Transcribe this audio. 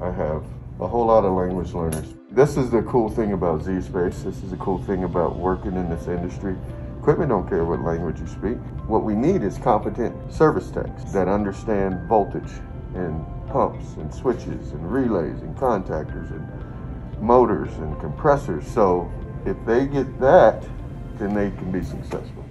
I have a whole lot of language learners. This is the cool thing about zSpace. This is the cool thing about working in this industry. Equipment don't care what language you speak. What we need is competent service techs that understand voltage and pumps and switches and relays and contactors and motors and compressors. So if they get that, then they can be successful.